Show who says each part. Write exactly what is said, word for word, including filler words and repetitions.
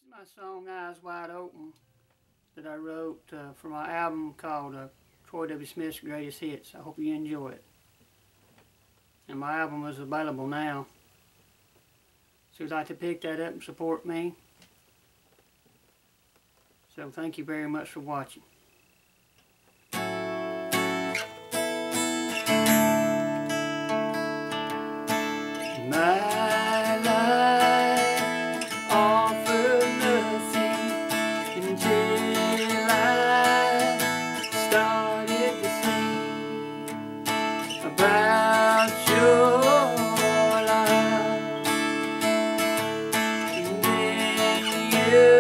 Speaker 1: My song Eyes Wide Open that I wrote uh, for my album called uh, Troy W. Smith's Greatest Hits. I hope you enjoy it. And my album is available now. So if you'd like to pick that up and support me. So thank you very much for watching. My life offered nothing until I started to sing about your love. And then you